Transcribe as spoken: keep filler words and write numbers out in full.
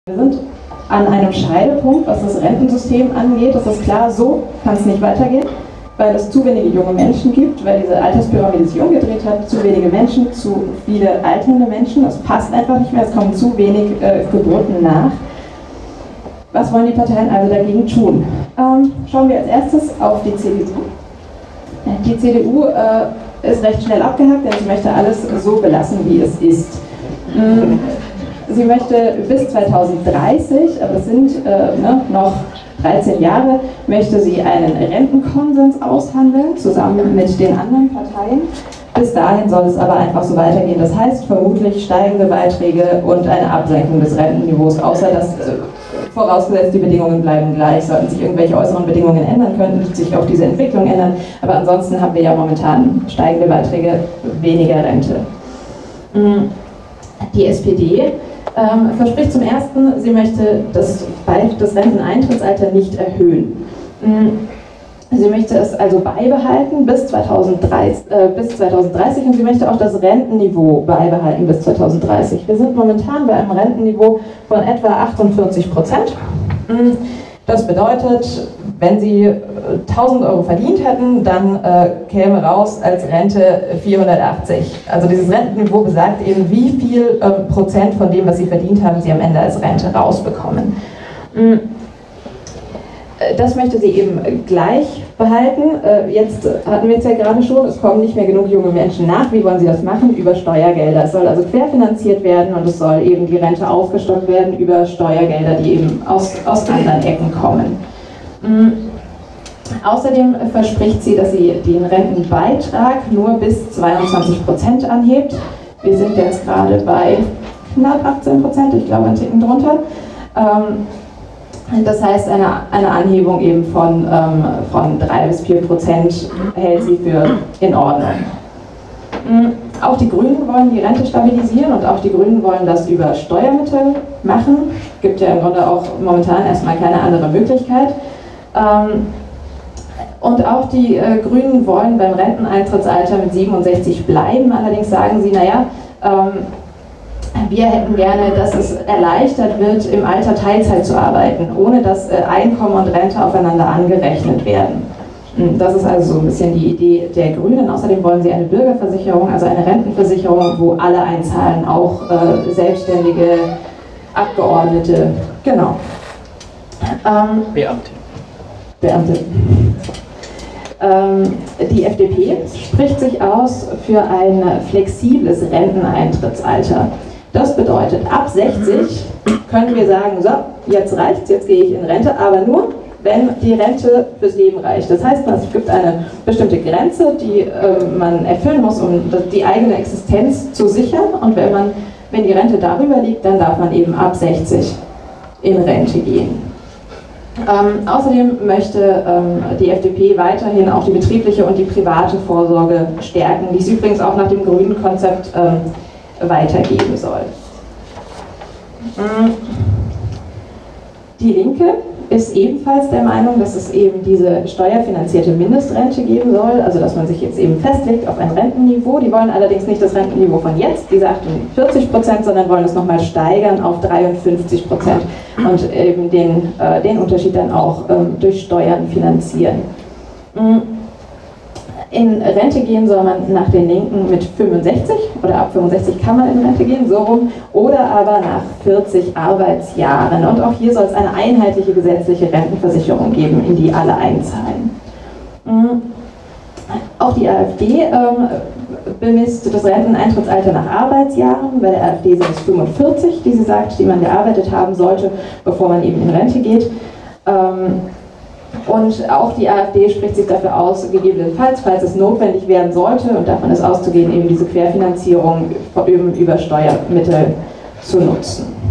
Wir sind an einem Scheidepunkt, was das Rentensystem angeht. Das ist klar, so kann es nicht weitergehen, weil es zu wenige junge Menschen gibt, weil diese Alterspyramide sich umgedreht hat, zu wenige Menschen, zu viele alternde Menschen. Es passt einfach nicht mehr, es kommen zu wenig äh, Geburten nach. Was wollen die Parteien also dagegen tun? Ähm, schauen wir als erstes auf die C D U. Die C D U äh, ist recht schnell abgehakt, denn sie möchte alles so belassen, wie es ist. Ähm, Sie möchte bis zweitausenddreißig, aber es sind äh, ne, noch dreizehn Jahre, möchte sie einen Rentenkonsens aushandeln, zusammen mit den anderen Parteien. Bis dahin soll es aber einfach so weitergehen. Das heißt vermutlich steigende Beiträge und eine Absenkung des Rentenniveaus, außer dass, äh, vorausgesetzt die Bedingungen bleiben gleich, sollten sich irgendwelche äußeren Bedingungen ändern, könnten sich auch diese Entwicklung ändern. Aber ansonsten haben wir ja momentan steigende Beiträge, weniger Rente. Die S P D Ähm, verspricht zum Ersten, sie möchte das, das Renteneintrittsalter nicht erhöhen. Sie möchte es also beibehalten bis zweitausenddreißig, äh, bis zweitausenddreißig und sie möchte auch das Rentenniveau beibehalten bis zweitausenddreißig. Wir sind momentan bei einem Rentenniveau von etwa achtundvierzig Prozent. Das bedeutet, wenn Sie tausend Euro verdient hätten, dann äh, käme raus als Rente vierhundertachtzig. Also dieses Rentenniveau besagt eben, wie viel äh, Prozent von dem, was Sie verdient haben, Sie am Ende als Rente rausbekommen. Das möchte sie eben gleich behalten. Jetzt hatten wir es ja gerade schon, es kommen nicht mehr genug junge Menschen nach. Wie wollen Sie das machen? Über Steuergelder. Es soll also querfinanziert werden und es soll eben die Rente aufgestockt werden über Steuergelder, die eben aus, aus anderen Ecken kommen. Außerdem verspricht sie, dass sie den Rentenbeitrag nur bis zweiundzwanzig Prozent anhebt. Wir sind jetzt gerade bei knapp achtzehn Prozent, ich glaube einen Ticken drunter. Das heißt, eine, eine Anhebung eben von, ähm, von drei bis vier Prozent hält sie für in Ordnung. Auch die Grünen wollen die Rente stabilisieren und auch die Grünen wollen das über Steuermittel machen. Es gibt ja im Grunde auch momentan erstmal keine andere Möglichkeit. Ähm, und auch die äh, Grünen wollen beim Renteneintrittsalter mit siebenundsechzig bleiben. Allerdings sagen sie, naja, ähm, wir hätten gerne, dass es erleichtert wird, im Alter Teilzeit zu arbeiten, ohne dass Einkommen und Rente aufeinander angerechnet werden. Das ist also so ein bisschen die Idee der Grünen. Außerdem wollen sie eine Bürgerversicherung, also eine Rentenversicherung, wo alle einzahlen, auch äh, Selbstständige, Abgeordnete, genau. Ähm, Beamte. Beamte. Ähm, die F D P spricht sich aus für ein flexibles Renteneintrittsalter. Das bedeutet, ab sechzig können wir sagen, so, jetzt reicht's, jetzt gehe ich in Rente, aber nur, wenn die Rente fürs Leben reicht. Das heißt, es gibt eine bestimmte Grenze, die äh, man erfüllen muss, um die eigene Existenz zu sichern. Und wenn, man, wenn die Rente darüber liegt, dann darf man eben ab sechzig in Rente gehen. Ähm, außerdem möchte ähm, die F D P weiterhin auch die betriebliche und die private Vorsorge stärken, die es übrigens auch nach dem grünen Konzept ähm, weitergeben soll. Die Linke ist ebenfalls der Meinung, dass es eben diese steuerfinanzierte Mindestrente geben soll, also dass man sich jetzt eben festlegt auf ein Rentenniveau. Die wollen allerdings nicht das Rentenniveau von jetzt, diese achtundvierzig Prozent, sondern wollen es nochmal steigern auf dreiundfünfzig Prozent und eben den, äh, den Unterschied dann auch ähm, durch Steuern finanzieren. In Rente gehen soll man nach den Linken mit fünfundsechzig oder ab fünfundsechzig kann man in Rente gehen, so rum, oder aber nach vierzig Arbeitsjahren. Und auch hier soll es eine einheitliche gesetzliche Rentenversicherung geben, in die alle einzahlen. Auch die AfD ähm, bemisst das Renteneintrittsalter nach Arbeitsjahren. Bei der AfD sind es fünfundvierzig, die sie sagt, die man gearbeitet haben sollte, bevor man eben in Rente geht. Ähm, Und auch die AfD spricht sich dafür aus, gegebenenfalls, falls es notwendig werden sollte, und davon ist auszugehen, eben diese Querfinanzierung über Steuermittel zu nutzen.